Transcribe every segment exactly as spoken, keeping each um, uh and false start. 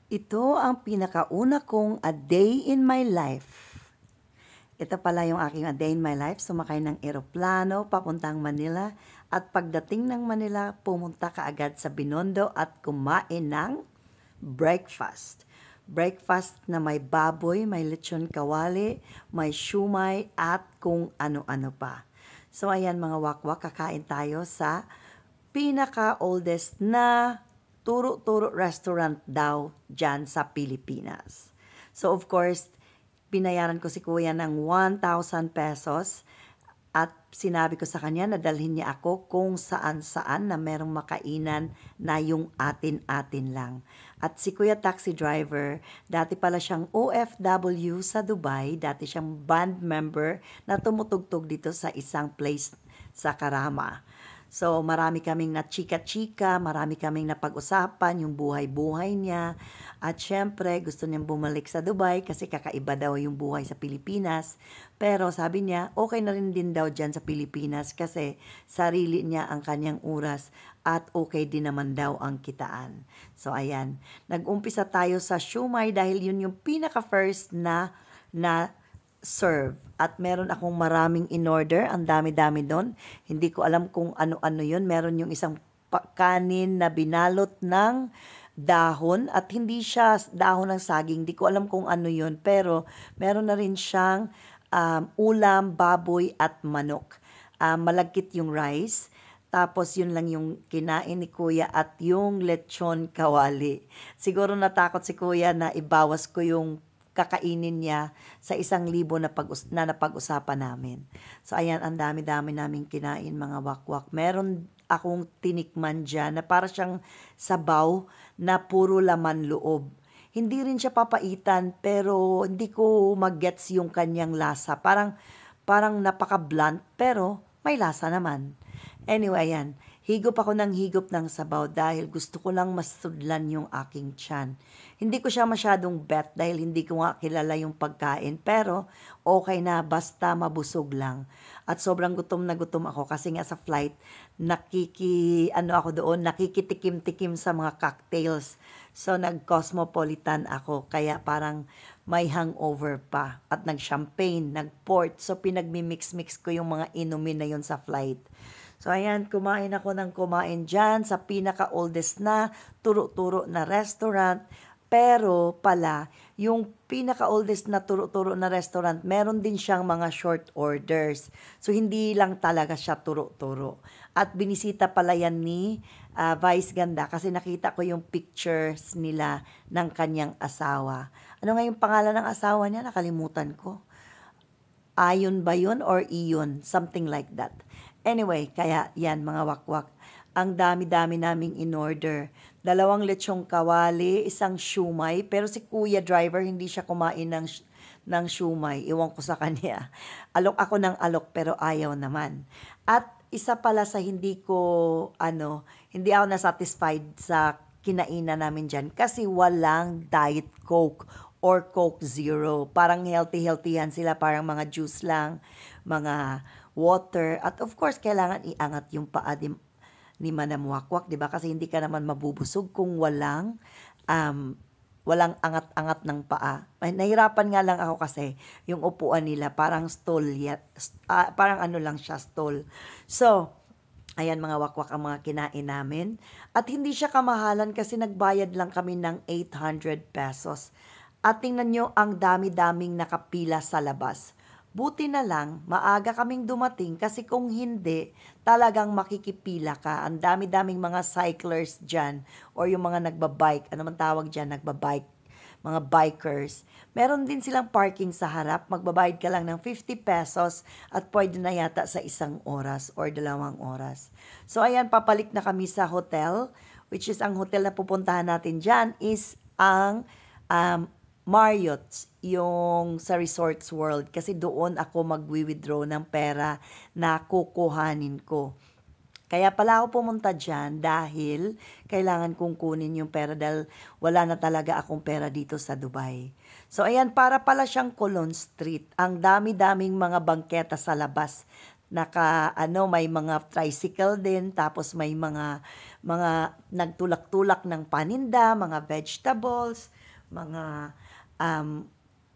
Ito ang pinakauna kong a day in my life. Ito pala yung aking a day in my life, sumakay ng eroplano papuntang Manila at pagdating ng Manila, pumunta kaagad sa Binondo at kumain ng breakfast. Breakfast na may baboy, may lechon kawali, may shumai at kung ano-ano pa. So ayan mga wakwak, kakain tayo sa pinaka-oldest na turo-turo restaurant daw dyan sa Pilipinas. So of course, binayaran ko si kuya ng one thousand pesos at sinabi ko sa kanya na dalhin niya ako kung saan-saan na merong makainan na yung atin-atin lang. At si kuya taxi driver, dati pala siyang O F W sa Dubai, dati siyang band member na tumutugtog dito sa isang place sa Karama. So, marami kaming na-chika-chika, marami kaming napag-usapan, yung buhay-buhay niya. At syempre, gusto niyang bumalik sa Dubai kasi kakaiba daw yung buhay sa Pilipinas. Pero sabi niya, okay na rin din daw dyan sa Pilipinas kasi sarili niya ang kanyang oras at okay din naman daw ang kitaan. So, ayan. Nag-umpisa tayo sa shumai dahil yun yung pinaka-first na na serve. At meron akong maraming in-order. Ang dami-dami doon. Hindi ko alam kung ano-ano yun. Meron yung isang kanin na binalot ng dahon at hindi siya dahon ng saging. Hindi ko alam kung ano yun. Pero meron na rin siyang um, ulam, baboy at manok. Um, malagkit yung rice. Tapos yun lang yung kinain ni kuya at yung lechon kawali. Siguro natakot si kuya na ibawas ko yung kakainin niya sa isang libo na, pag na napag-usapan namin. So, ayan, ang dami-dami namin kinain, mga wakwak. Meron akong tinikman dyan na para siyang sabaw na puro laman loob. Hindi rin siya papaitan, pero hindi ko mag-gets yung kanyang lasa. Parang, parang napaka-blunt, pero may lasa naman. Anyway, ayan. Higop ako ng higop ng sabaw dahil gusto ko lang masudlan yung aking tiyan. Hindi ko siya masyadong bet dahil hindi ko nga kilala yung pagkain. Pero okay na, basta mabusog lang. At sobrang gutom na gutom ako kasi nga sa flight, nakiki, ano ako doon, nakikitikim-tikim sa mga cocktails. So nag-cosmopolitan ako, kaya parang may hangover pa. At nag-champagne, nag-port. So pinagmi-mix-mix ko yung mga inumin na yun sa flight. So, ayan, kumain ako ng kumain dyan sa pinaka-oldest na turo-turo na restaurant. Pero pala, yung pinaka-oldest na turo-turo na restaurant, meron din siyang mga short orders. So, hindi lang talaga siya turo-turo. At binisita pala yan ni uh, Vice Ganda kasi nakita ko yung pictures nila ng kanyang asawa. Ano nga yung pangalan ng asawa niya? Nakalimutan ko. Ayon ba yun or iyon? Something like that. Anyway, kaya yan mga wakwak. Ang dami-dami naming in-order. Dalawang lechong kawali, isang shumai. Pero si kuya driver, hindi siya kumain ng, ng shumai. Iwan ko sa kanya. Alok ako ng alok pero ayaw naman. At isa pala sa hindi ko, ano, hindi ako nasatisfied sa kinainan namin dyan. Kasi walang Diet Coke or Coke Zero. Parang healthy-healthyhan sila. Parang mga juice lang, mga water, at of course, kailangan iangat yung paa di, ni Madam Wakwak, di ba? Kasi hindi ka naman mabubusog kung walang, um, walang angat-angat ng paa. Ay, nahirapan nga lang ako kasi yung upuan nila, parang stall, yet, uh, parang ano lang siya, stall. So, ayan mga wakwak ang mga kinain namin. At hindi siya kamahalan kasi nagbayad lang kami ng eight hundred pesos. At tingnan nyo, ang dami-daming nakapila sa labas. Buti na lang, maaga kaming dumating kasi kung hindi, talagang makikipila ka. Ang dami-daming mga cyclers dyan or yung mga nagbabike. Ano man tawag dyan? Nagbabike. Mga bikers. Meron din silang parking sa harap. Magbabayad ka lang ng fifty pesos at pwede na yata sa isang oras or dalawang oras. So ayan, papalik na kami sa hotel, which is ang hotel na pupuntahan natin dyan is ang um, Marriott's, yung sa Resorts World, kasi doon ako magwi-withdraw ng pera na kukuhanin ko. Kaya pala ako pumunta dyan dahil kailangan kong kunin yung pera dahil wala na talaga akong pera dito sa Dubai. So ayan, para pala siyang Colon Street. Ang dami-daming mga bangketa sa labas. Naka, ano, may mga tricycle din, tapos may mga, mga nagtulak-tulak ng paninda, mga vegetables, mga um,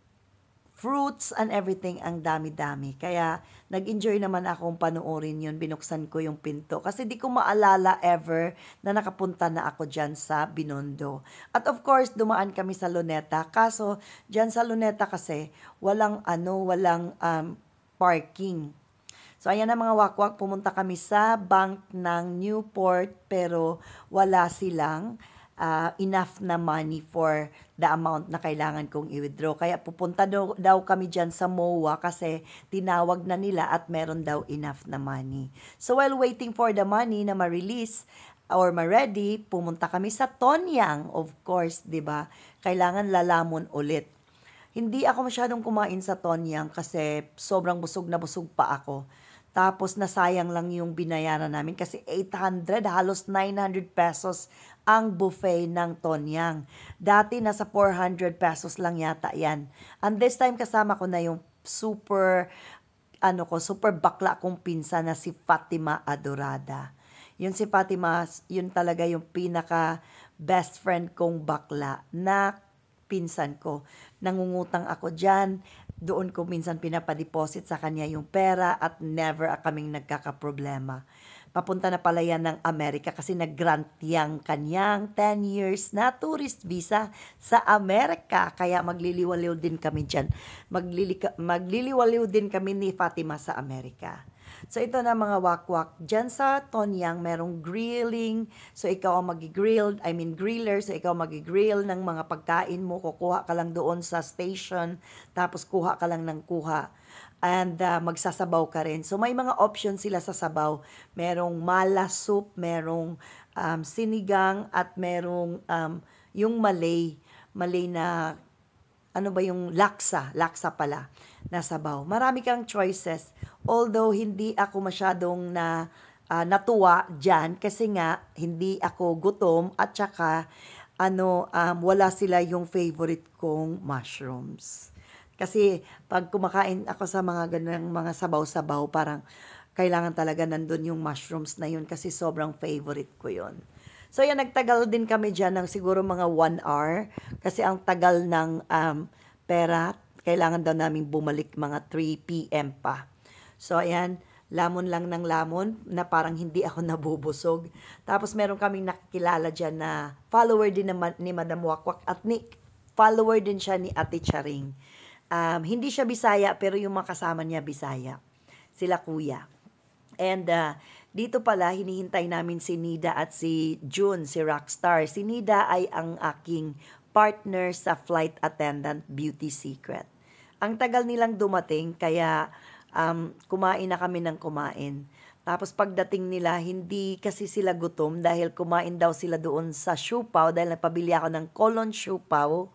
fruits and everything, ang dami-dami. Kaya nag-enjoy naman akong panoorin yun, binuksan ko yung pinto. Kasi di ko maalala ever na nakapunta na ako dyan sa Binondo. At of course, dumaan kami sa Luneta. Kaso, dyan sa Luneta kasi, walang ano, walang um, parking. So, ayan na mga wakwak, pumunta kami sa bank ng Newport pero wala silang uh, enough na money for the amount na kailangan kong i-withdraw. Kaya pupunta daw, daw kami dyan sa M O A kasi tinawag na nila at meron daw enough na money. So, while waiting for the money na ma-release or ma-ready, pumunta kami sa Tonyang, of course, di ba? Kailangan lalamon ulit. Hindi ako masyadong kumain sa Tonyang kasi sobrang busog na busog pa ako. Tapos nasayang lang yung binayaran namin kasi eight hundred, halos nine hundred pesos ang buffet ng Tonyang. Dati nasa four hundred pesos lang yata yan. And this time kasama ko na yung super, ano ko, super bakla kong pinsan na si Fatima Adorada. Yun si Fatima, yun talaga yung pinaka best friend kong bakla na pinsan ko. Nangungutang ako dyan. Doon ko minsan pinapadeposit sa kanya yung pera at never kaming nagkakaproblema. Papunta na pala yan ng Amerika kasi nag-grant yung kanyang ten years na tourist visa sa Amerika. Kaya magliliwaliw din kami dyan. Maglili, magliliwaliw din kami ni Fatima sa Amerika. So ito na mga wakwak. Diyan sa Tonyang merong grilling. So ikaw ang magi-grill, I mean griller. So ikaw magi-grill ng mga pagkain mo. Kukuha ka lang doon sa station. Tapos kuha ka lang ng kuha. And uh, magsasabaw ka rin. So may mga options sila sa sabaw. Merong mala soup, merong um, sinigang, at merong um, yung malay. Malay na, ano ba yung laksa? Laksa pala na sabaw. Marami kang choices. Although hindi ako masyadong na uh, natuwa dyan kasi nga hindi ako gutom at saka ano, um, wala sila yung favorite kong mushrooms. Kasi pag kumakain ako sa mga ganang mga sabaw-sabaw, parang kailangan talaga nandun yung mushrooms na yun kasi sobrang favorite ko yun. So yan, nagtagal din kami dyan ng siguro mga one hour kasi ang tagal ng um, pera, kailangan daw namin bumalik mga three p.m. pa. So ayan, lamon lang ng lamon na parang hindi ako nabubusog. Tapos meron kaming nakikilala dyan na follower din na, ni Madam Wakwak at ni, follower din siya ni Ate Charing. Um, hindi siya Bisaya pero yung mga kasama niya Bisaya. Sila kuya. And uh, dito pala hinihintay namin si Nida at si June, si Rockstar. Si Nida ay ang aking partner sa flight attendant Beauty Secret. Ang tagal nilang dumating kaya um, kumain na kami ng kumain. Tapos pagdating nila, hindi kasi sila gutom dahil kumain daw sila doon sa Siupaw dahil napabili ako ng Colon Siupaw.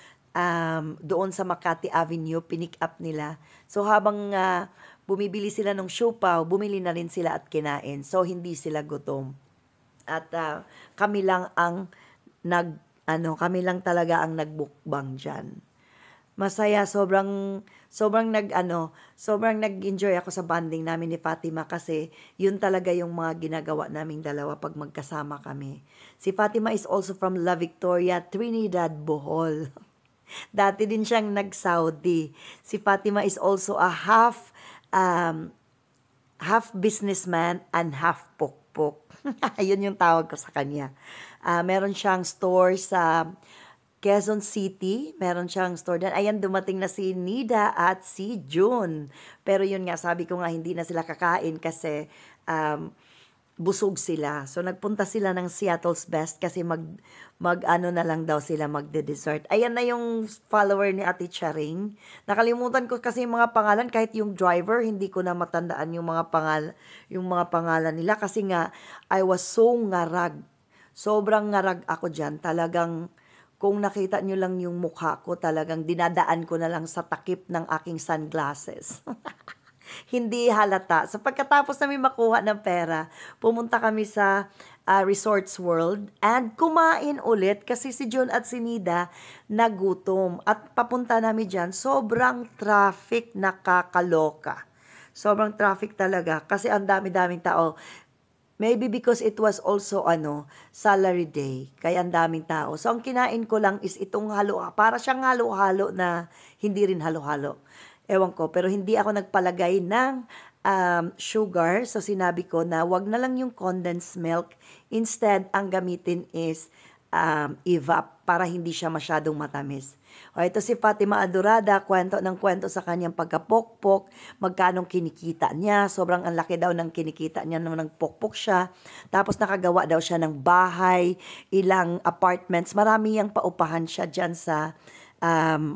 Um, doon sa Makati Avenue, pinick up nila. So habang uh, bumibili sila ng siupaw, bumili na rin sila at kinain. So hindi sila gutom. At uh, kami lang ang nag ano, kami lang talaga ang nagbukbang diyan. Masaya, sobrang sobrang nag ano, sobrang nag-enjoy ako sa bonding namin ni Fatima kasi yun talaga yung mga ginagawa naming dalawa pag magkasama kami. Si Fatima is also from La Victoria, Trinidad, Bohol. Dati din siyang nag-Saudi. Si Fatima is also a half um, half businessman and half pokpok. Ayun yung tawag ko sa kanya. Uh, meron siyang store sa Quezon City. Meron siyang store doon. Ayan, dumating na si Nida at si June. Pero yun nga, sabi ko nga, hindi na sila kakain kasi um, busog sila. So, nagpunta sila ng Seattle's Best kasi mag, mag ano na lang daw sila, magde-dessert. Ayan na yung follower ni Ate Charing. Nakalimutan ko kasi yung mga pangalan, kahit yung driver, hindi ko na matandaan yung mga pangal, yung mga pangalan nila kasi nga, I was so ngarag. Sobrang ngarag ako dyan. Talagang, kung nakita nyo lang yung mukha ko, talagang dinadaan ko na lang sa takip ng aking sunglasses. Hindi halata. So pagkatapos namin makuha ng pera, pumunta kami sa uh, Resorts World and kumain ulit kasi si John at si Nida nagutom. At papunta namin dyan, sobrang traffic, nakakaloka. Sobrang traffic talaga kasi ang dami-daming tao. Maybe because it was also ano, salary day, kaya ang daming tao. So ang kinain ko lang is itong halo, para siyang halo-halo na hindi rin halo-halo. Ewan ko, pero hindi ako nagpalagay ng um, sugar. So sinabi ko na wag na lang yung condensed milk. Instead, ang gamitin is um, evap para hindi siya masyadong matamis. O ito si Fatima Adorada, kwento ng kwento sa kanyang pagkapokpok, magkanong kinikita niya, sobrang ang laki daw ng kinikita niya nung nagpokpok siya, tapos nakagawa daw siya ng bahay, ilang apartments, marami yang paupahan siya dyan sa um,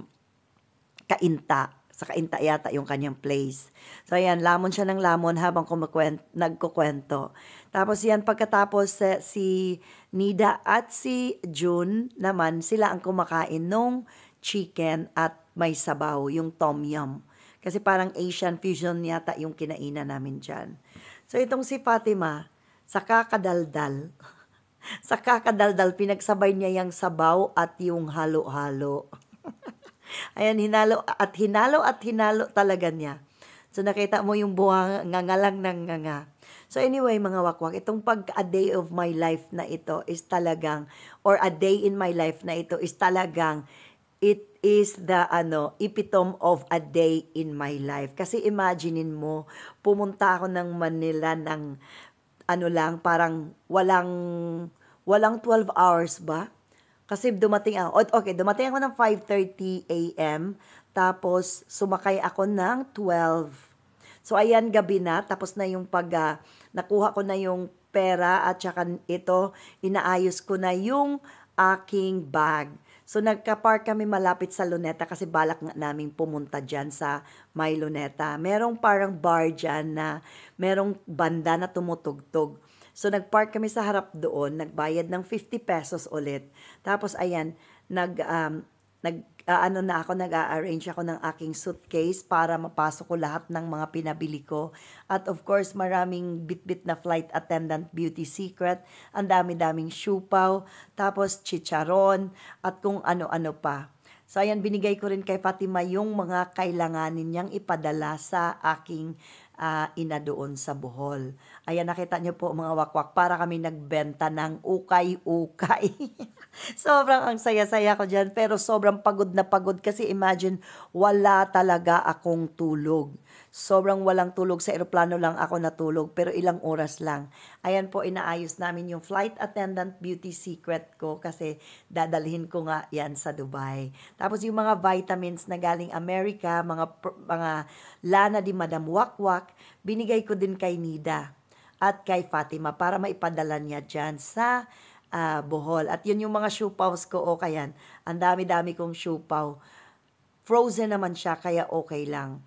Kainta. Sa Kainta yata yung kanyang place. So ayan, lamon siya ng lamon habang kumukwent, nagkukwento. Tapos yan, pagkatapos eh, si Nida at si June naman, sila ang kumakain nung chicken at may sabaw, yung tom yum. Kasi parang Asian fusion yata yung kinainan namin dyan. So itong si Fatima, sa kakadaldal, sa kakadaldal, pinagsabay niya yung sabaw at yung halo-halo. Ayan, hinalo at hinalo at hinalo talaga niya. So nakita mo yung buha ngangalang ng nganga. So anyway, mga wakwak, itong pag a day of my life na ito is talagang, or a day in my life na ito is talagang, it is the ano, epitome of a day in my life. Kasi imaginein mo, pumunta ako ng Manila ng ano lang, parang walang walang twelve hours ba? Kasi dumating ako, okay, dumating ako ng five thirty a m, tapos sumakay ako ng twelve. So ayan, gabi na, tapos na yung pag, uh, nakuha ko na yung pera at saka ito, inaayos ko na yung aking bag. So nagka-park kami malapit sa Luneta kasi balak nga naming pumunta dyan sa May Luneta. Merong parang bar dyan na merong banda na tumutugtog. So nagpark kami sa harap doon, nagbayad ng fifty pesos ulit. Tapos ayan, nag um, nag uh, ano na ako, nag-a-arrange ako ng aking suitcase para mapasok ko lahat ng mga pinabili ko. At of course, maraming bit-bit na flight attendant beauty secret, ang dami-daming siupaw, tapos chicharon at kung ano-ano pa. So ayan, binigay ko rin kay Fatima yung mga kailanganin niyang ipadala sa aking uh, ina doon sa Bohol. Ayan, nakita niyo po mga wakwak, para kami nagbenta ng ukay-ukay. Sobrang ang saya-saya ko dyan, pero sobrang pagod na pagod kasi imagine, wala talaga akong tulog. Sobrang walang tulog, sa eroplano lang ako natulog, pero ilang oras lang. Ayan po, inaayos namin yung flight attendant beauty secret ko kasi dadalhin ko nga yan sa Dubai. Tapos yung mga vitamins na galing Amerika, mga, mga lana di Madam Wakwak, binigay ko din kay Nida at kay Fatima para maipadala niya dyan sa uh, Bohol. At yun yung mga siupaws ko, okay yan. Ang dami-dami kong siupaw. Frozen naman siya, kaya okay lang.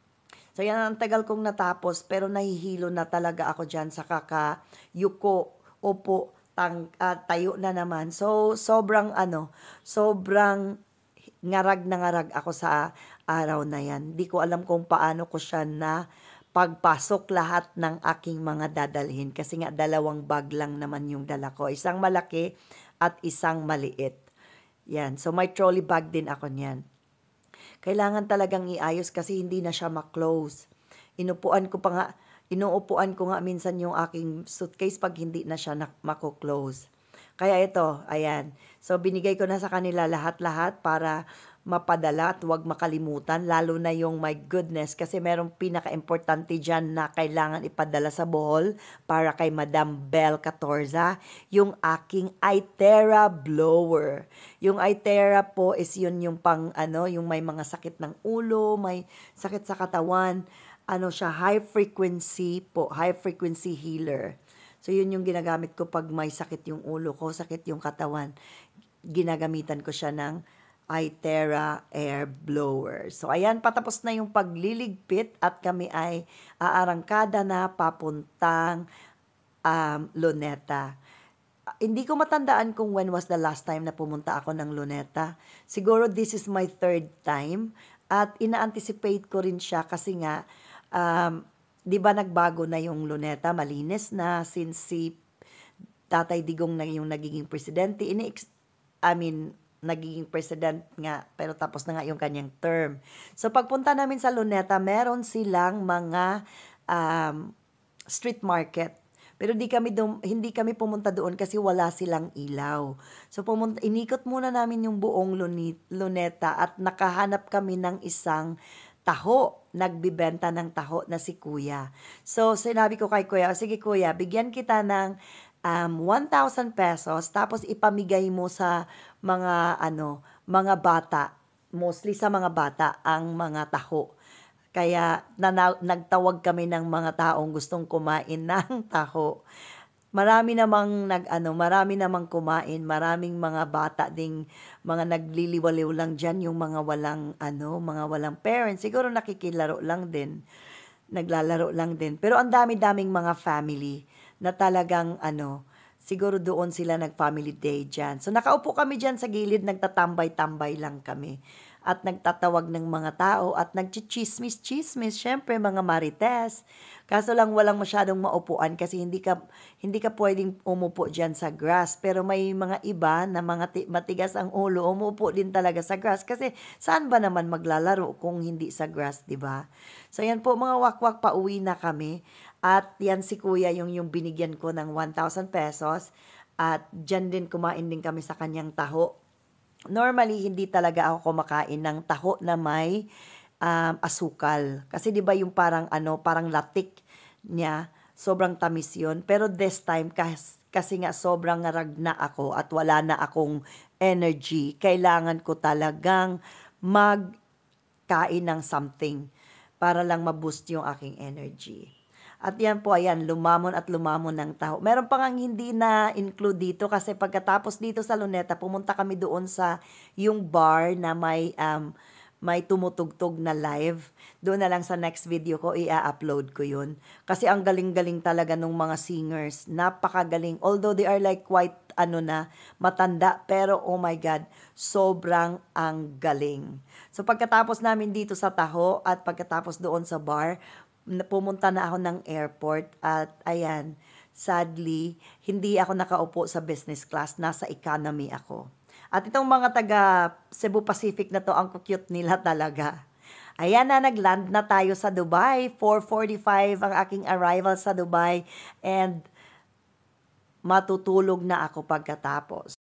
So yan, ang tagal kong natapos, pero nahihilo na talaga ako dyan sa kakayuko. Opo, tang, uh, tayo na naman. So, sobrang ano, sobrang ngarag na ngarag ako sa araw na yan. Hindi ko alam kung paano ko siya na pagpasok lahat ng aking mga dadalhin. Kasi nga, dalawang bag lang naman yung dala ko. Isang malaki at isang maliit. Yan. So, may trolley bag din ako niyan. Kailangan talagang iayos kasi hindi na siya ma-close. Inupuan ko pa nga, inuupuan ko nga minsan yung aking suitcase pag hindi na siya na- mako-close. Kaya ito, ayan. So, binigay ko na sa kanila lahat-lahat para mapadala at huwag makalimutan, lalo na yung my goodness, kasi merong pinaka-importante dyan na kailangan ipadala sa Bohol para kay Madam Belle Catorza, yung aking iTerra blower. Yung iTerra po is yun yung pang, ano, yung may mga sakit ng ulo, may sakit sa katawan, ano siya, high frequency po, high frequency healer. So, yun yung ginagamit ko pag may sakit yung ulo ko, sakit yung katawan. Ginagamitan ko siya ng iTerra air blower. So, ayan, patapos na yung pagliligpit at kami ay aarangkada na papuntang um, Luneta. Uh, hindi ko matandaan kung when was the last time na pumunta ako ng Luneta. Siguro this is my third time at ina-anticipate ko rin siya kasi nga, um, di ba nagbago na yung Luneta, malinis na since si Tatay Digong na yung nagiging presidente. Ini I mean, nagiging president nga, pero tapos na nga yung kanyang term. So, pagpunta namin sa Luneta, meron silang mga um, street market. Pero di kami dum hindi kami pumunta doon kasi wala silang ilaw. So pumunta inikot muna namin yung buong Luni Luneta at nakahanap kami ng isang taho, nagbebenta ng taho na si kuya. So sinabi ko kay kuya, "Sige kuya, bigyan kita ng, um, one thousand pesos tapos ipamigay mo sa mga ano, mga bata, mostly sa mga bata ang mga taho." Kaya nanaw nagtawag kami ng mga taong gustong kumain ng taho. Marami namang nag-ano, marami namang kumain, maraming mga bata ding mga nagliliwaliw lang diyan, yung mga walang ano, mga walang parents. Siguro nakikilaro lang din, naglalaro lang din. Pero ang dami-daming mga family na talagang ano, siguro doon sila nag-family day diyan. So nakaupo kami diyan sa gilid, nagtatambay-tambay lang kami at nagtatawag ng mga tao at nagchichismis-chismis, syempre mga marites. Kaso lang walang masyadong maupuan kasi hindi ka hindi ka pwedeng umupo diyan sa grass. Pero may mga iba na mga ti- matigas ang ulo, umupo din talaga sa grass kasi saan ba naman maglalaro kung hindi sa grass, 'di ba? So yan po mga wakwak, pauwi na kami. At yan si kuya yung yung binigyan ko ng one thousand pesos at diyan din kumain din kami sa kanyang taho. Normally, hindi talaga ako kumakain ng taho na may, um, asukal. Kasi 'di ba yung parang ano, parang latik niya, sobrang tamis 'yun. Pero this time kas kasi nga sobrang ragna ako at wala na akong energy, kailangan ko talagang magkain ng something para lang ma-boost yung aking energy. At yan po, ayan, lumamon at lumamon ng taho. Meron pa ngang hindi na include dito kasi pagkatapos dito sa Luneta, pumunta kami doon sa yung bar na may um, may tumutugtog na live. Doon na lang sa next video ko, i-upload ko yun. Kasi ang galing-galing talaga nung mga singers. Napakagaling. Although they are like quite, ano na, matanda. Pero, oh my God, sobrang ang galing. So, pagkatapos namin dito sa Taho at pagkatapos doon sa bar, na- pumunta na ako ng airport at ayan, sadly, hindi ako nakaupo sa business class, nasa economy ako. At itong mga taga Cebu Pacific na to, ang cute nila talaga. Ayan na, nagland na tayo sa Dubai. four forty-five ang aking arrival sa Dubai and matutulog na ako pagkatapos.